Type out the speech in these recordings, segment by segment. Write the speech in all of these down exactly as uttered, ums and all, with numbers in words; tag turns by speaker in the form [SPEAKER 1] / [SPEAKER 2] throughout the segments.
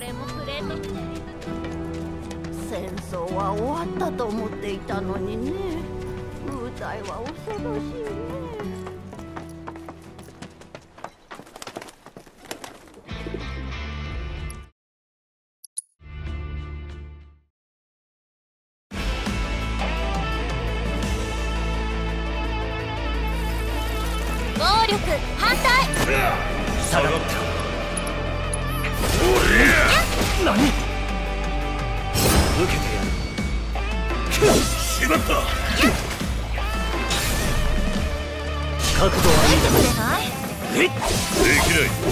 [SPEAKER 1] れもプレートみたい。
[SPEAKER 2] 戦争は終わったと思っていたのにね。舞台は恐ろしいね。
[SPEAKER 1] 暴力反対。
[SPEAKER 3] 下がった。何？受けてやる。しまった。角度はいいだろう。えっ、でき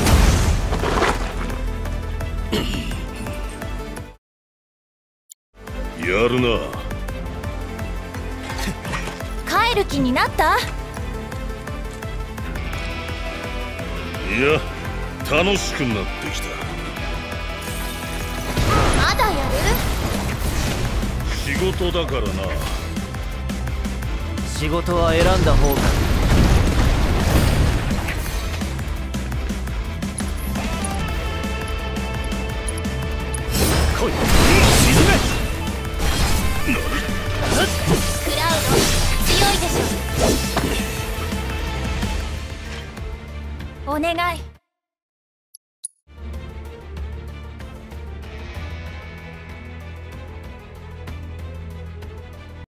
[SPEAKER 3] ない。やるな。
[SPEAKER 1] 帰る気になった？
[SPEAKER 3] いや、楽しくなってきた。
[SPEAKER 1] まだやる？
[SPEAKER 3] 仕事だからな。
[SPEAKER 4] 仕事は選んだ方が。
[SPEAKER 3] 来い、沈め。なる。
[SPEAKER 1] クラウド強いでしょ。お願い。